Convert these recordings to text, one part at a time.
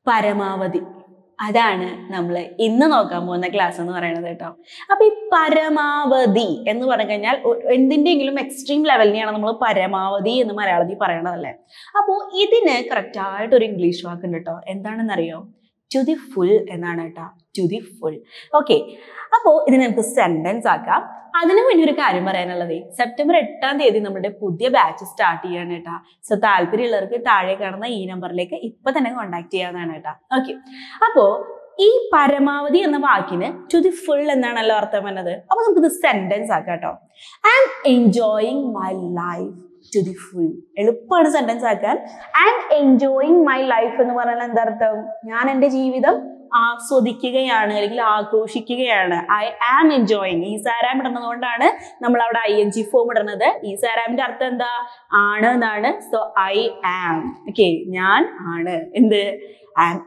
പരമാവധി. അതാണ് നമ്മൾ ഇന്ന് നോക്കാൻ പോകുന്ന ക്ലാസ് എന്ന് പറയുന്നത് കേട്ടോ. അപ്പൊ ഈ പരമാവധി എന്ന് പറഞ്ഞു കഴിഞ്ഞാൽ എന്തിൻ്റെങ്കിലും എക്സ്ട്രീം ലെവലിനെയാണ് നമ്മൾ പരമാവധി എന്ന് മലയാളത്തിൽ പറയണതല്ലേ. അപ്പോൾ ഇതിന് കറക്റ്റായിട്ട് ഒരു ഇംഗ്ലീഷ് വാക്കുണ്ട് കേട്ടോ. എന്താണെന്നറിയോ? ടു ദി ഫുൾ എന്നാണ് കേട്ടോ. To the full. ഓക്കെ, അപ്പോൾ ഇതിനെ നമുക്ക് സെന്റൻസ് ആക്കാം. അതിനു വേണ്ടി ഒരു കാര്യം പറയാനുള്ളത്, സെപ്റ്റംബർ 8-ാം തീയതി നമ്മുടെ പുതിയ ബാച്ച് സ്റ്റാർട്ട് ചെയ്യാണ് കേട്ടോ. സോ താല്പര്യമുള്ളവർക്ക് താഴെ കാണുന്ന ഈ നമ്പറിലേക്ക് ഇപ്പൊ തന്നെ കോൺടാക്ട് ചെയ്യാവുന്നതാണ് കേട്ടോ. ഓക്കെ, അപ്പോ ഈ പരമാവധി എന്ന വാക്കിന് ടു ദി ഫുൾ എന്നാണല്ലോ അർത്ഥം വന്നത്. അപ്പൊ നമുക്കിത് സെന്റൻസ് ആക്കാം കേട്ടോ. I am enjoying my life to the full. എളുപ്പമാണ് സെന്റൻസ് ആക്കാൻ. I am enjoying my life എന്ന് പറഞ്ഞാൽ എന്താർത്ഥം? ഞാൻ എൻ്റെ ജീവിതം ആസ്വദിക്കുകയാണ് അല്ലെങ്കിൽ ആഘോഷിക്കുകയാണ്. I am enjoying. ഈ സാരാം ഇടുന്നത് കൊണ്ടാണ് നമ്മൾ അവിടെ ING ഫോം ഇടുന്നത്. ഈ സാരാമിന്റെ അർത്ഥം എന്താ? ആണ് എന്നാണ്. So I am. ഓക്കെ, ഞാൻ ആണ്. എന്ത്? ഐ ആം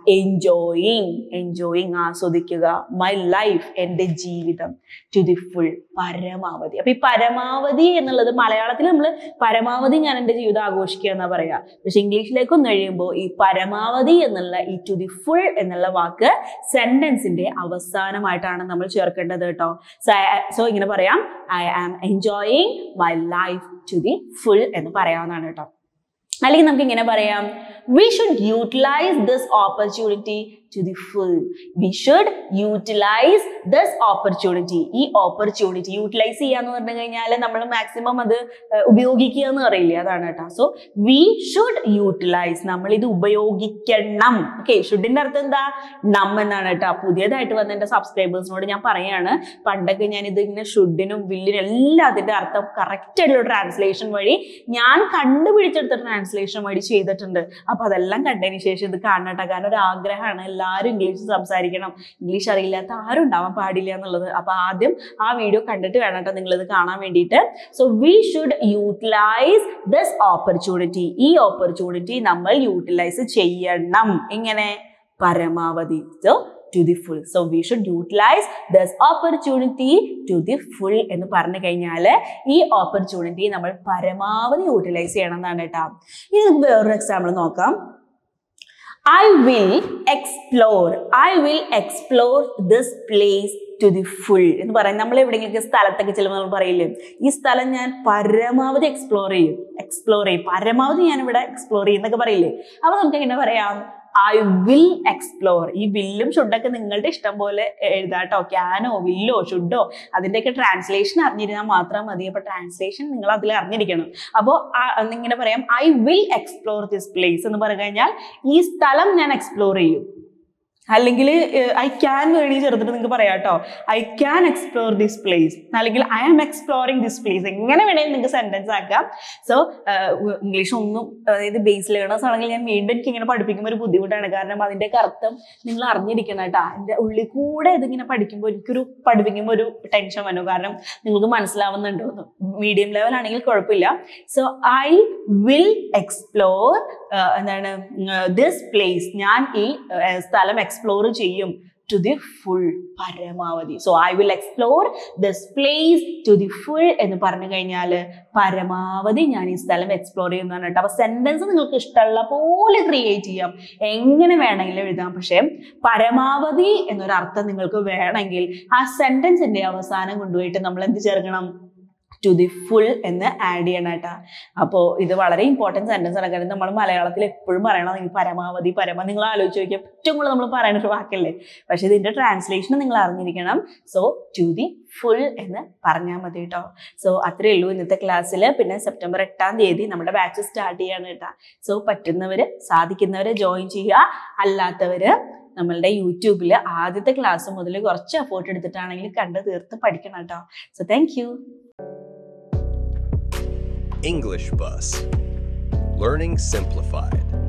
എൻജോയിങ് ആസ്വദിക്കുക. മൈ ലൈഫ്, എൻ്റെ ജീവിതം. ടു ദി ഫുൾ, പരമാവധി. അപ്പൊ ഈ പരമാവധി എന്നുള്ളത് മലയാളത്തിൽ നമ്മൾ പരമാവധി ഞാൻ എൻ്റെ ജീവിതം ആഘോഷിക്കുക എന്നാ പറയാ. പക്ഷെ ഇംഗ്ലീഷിലേക്ക് ഒന്ന് കഴിയുമ്പോൾ ഈ പരമാവധി എന്നുള്ള ഈ ടു ദി ഫുൾ എന്നുള്ള വാക്ക് സെന്റൻസിന്റെ അവസാനമായിട്ടാണ് നമ്മൾ ചേർക്കേണ്ടത് കേട്ടോ. സോ ഇങ്ങനെ പറയാം, I am enjoying my life to the full എന്ന് പറയാവുന്നതാണ് കേട്ടോ. അല്ലെങ്കിൽ നമുക്ക് ഇങ്ങനെ പറയാം, we should utilize this opportunity to the full. We should utilize this opportunity. ഈ ഓപ്പർച്യൂണിറ്റി യൂട്ടിലൈസ് ചെയ്യാന്ന് പറഞ്ഞു കഴിഞ്ഞാൽ നമ്മൾ മാക്സിമം അത് ഉപയോഗിക്കുക എന്ന് പറയില്ലേ, അതാണ് കേട്ടോ. സോ we should utilize, നമ്മൾ ഇത് ഉപയോഗിക്കണം. ഓക്കെ, ഷുഡിന്റെ അർത്ഥം എന്താ? നം എന്നാണ് കേട്ടോ. പുതിയതായിട്ട് വന്ന എൻ്റെ സബ്സ്ക്രൈബേഴ്സിനോട് ഞാൻ പറയാണ്, പണ്ടൊക്കെ ഞാൻ ഇത് ഇങ്ങനെ ഷുഡിനും വില്ലിനും എല്ലാം അതിന്റെ അർത്ഥം കറക്റ്റ് ആയിട്ടുള്ള ട്രാൻസ്ലേഷൻ വഴി ഞാൻ കണ്ടുപിടിച്ചെടുത്ത ട്രാൻസ്ലേഷൻ വഴി ചെയ്തിട്ടുണ്ട്. അപ്പൊ അതെല്ലാം കണ്ടതിന് ശേഷം ഇത് കാണട്ടെ. കാരണം ഒരു ആഗ്രഹമാണ് എല്ലാവരും ഇംഗ്ലീഷ് സംസാരിക്കണം, ഇംഗ്ലീഷ് അറിയില്ലാത്ത ആരും ഉണ്ടാവാൻ പാടില്ല എന്നുള്ളത്. അപ്പൊ ആദ്യം ആ വീഡിയോ കണ്ടിട്ട് വേണം കേട്ടോ നിങ്ങൾ ഇത് കാണാൻ വേണ്ടിയിട്ട്. So we should utilize this opportunity. ഈ ഓപ്പർച്യൂണിറ്റി നമ്മൾ യൂട്ടിലൈസ് ചെയ്യണം. എങ്ങനെ? പരമാവധി. So to the full. So we should utilize this opportunity to the full എന്ന് പറഞ്ഞു കഴിഞ്ഞാൽ ഈ ഓപ്പർച്യൂണിറ്റി നമ്മൾ പരമാവധി യൂട്ടിലൈസ് ചെയ്യണം എന്നാണ് കേട്ടോ. ഇനി നമുക്ക് വേറൊരു എക്സാമ്പിൾ നോക്കാം. I will explore this place to the full എന്ന് പറയാം. നമ്മൾ എവിടെയെങ്കിലും സ്ഥലത്തൊക്കെ ചെല്ലുമ്പോൾ നമ്മൾ പറയില്ലേ, ഈ സ്ഥലം ഞാൻ പരമാവധി എക്സ്പ്ലോർ ചെയ്യും, പരമാവധി ഞാൻ ഇവിടെ എക്സ്പ്ലോർ ചെയ്യും എന്നൊക്കെ പറയില്ലേ. അപ്പൊ നമുക്ക് എങ്ങനെ പറയാം? I will explore. ഈ വില്ലും ഷുഡൊക്കെ നിങ്ങളുടെ ഇഷ്ടം പോലെ എഴുതാട്ടോ. ക്യാനോ വില്ലോ ഷുഡോ അതിൻ്റെയൊക്കെ ട്രാൻസ്ലേഷൻ അറിഞ്ഞിരുന്നാൽ മാത്രം മതി. അപ്പൊ ട്രാൻസ്ലേഷൻ നിങ്ങൾ അതിൽ അറിഞ്ഞിരിക്കണം. അപ്പോൾ ഇങ്ങനെ പറയാം, I will explore this place എന്ന് പറഞ്ഞു കഴിഞ്ഞാൽ ഈ സ്ഥലം ഞാൻ എക്സ്പ്ലോർ ചെയ്യും. അല്ലെങ്കിൽ ഐ ക്യാൻ വേണമെങ്കിൽ ചെറുതിട്ട് നിങ്ങൾക്ക് പറയാം കേട്ടോ, I can explore this place, അല്ലെങ്കിൽ I am exploring this place. എങ്ങനെ വേണമെങ്കിൽ നിങ്ങൾക്ക് സെന്റൻസ് ആക്കാം. സോ ഇംഗ്ലീഷ് ഒന്നും, അതായത് ബേസ് ലേണേഴ്സ് ആണെങ്കിൽ ഞാൻ വീണ്ടും എനിക്ക് ഇങ്ങനെ പഠിപ്പിക്കുമ്പോൾ ഒരു ബുദ്ധിമുട്ടാണ്. കാരണം അതിൻ്റെ അർത്ഥം നിങ്ങൾ അറിഞ്ഞിരിക്കണം കേട്ടോ. എൻ്റെ ഉള്ളിൽ കൂടെ ഇതിങ്ങനെ പഠിപ്പിക്കുമ്പോൾ ഒരു ടെൻഷൻ വന്നു. കാരണം നിങ്ങൾക്ക് മനസ്സിലാവുന്നുണ്ടോ? മീഡിയം ലെവൽ ആണെങ്കിൽ കുഴപ്പമില്ല. സോ ഐ വിൽ എക്സ്പ്ലോർ എന്താണ് ദിസ് പ്ലേസ്, ഞാൻ ഈ സ്ഥലം എക്സ്പ്ലോർ ചെയ്യും to the full, പരമാവധി. So I will explore this place to the full എന്ന് പറഞ്ഞു കഴിഞ്ഞാൽ പരമാവധി ഞാൻ ഈ സ്ഥലം എക്സ്പ്ലോർ ചെയ്യുന്നതാണ് കേട്ടോ. അപ്പൊ സെന്റൻസ് നിങ്ങൾക്ക് ഇഷ്ടമുള്ള പോലെ ക്രിയേറ്റ് ചെയ്യാം, എങ്ങനെ വേണമെങ്കിലും എഴുതാം. പക്ഷെ പരമാവധി എന്നൊരർത്ഥം നിങ്ങൾക്ക് വേണമെങ്കിൽ ആ സെന്റൻസിന്റെ അവസാനം കൊണ്ടുപോയിട്ട് നമ്മൾ എന്ത് ചേർക്കണം? ടു ദി ഫുൾ എന്ന് ആഡ് ചെയ്യണം കേട്ടോ. അപ്പോൾ ഇത് വളരെ ഇമ്പോർട്ടൻറ്റ് സെന്റൻസ് ആണ്. കാരണം നമ്മൾ മലയാളത്തിൽ എപ്പോഴും പറയണം പരമാവധി. നിങ്ങൾ ആലോചിച്ച് നോക്കിയാൽ ഏറ്റവും കൂടുതൽ നമ്മൾ പറയുന്ന ഒരു വാക്കല്ലേ. പക്ഷെ ഇതിന്റെ ട്രാൻസ്ലേഷൻ നിങ്ങൾ അറിഞ്ഞിരിക്കണം. സോ ടു ദി ഫുൾ എന്ന് പറഞ്ഞാൽ മതി കേട്ടോ. സോ അത്രയേ ഉള്ളൂ ഇന്നത്തെ ക്ലാസ്സിൽ. പിന്നെ സെപ്റ്റംബർ 8-ാം തീയതി നമ്മുടെ ബാച്ച് സ്റ്റാർട്ട് ചെയ്യാണ് കേട്ടോ. സോ പറ്റുന്നവര് സാധിക്കുന്നവര് ജോയിൻ ചെയ്യുക, അല്ലാത്തവര് നമ്മളുടെ യൂട്യൂബിൽ ആദ്യത്തെ ക്ലാസ് മുതൽ കുറച്ച് എഫോർട്ട് എടുത്തിട്ടാണെങ്കിൽ കണ്ട് തീർത്ത് പഠിക്കണം കേട്ടോ. So thank you. English Bus. Learning Simplified.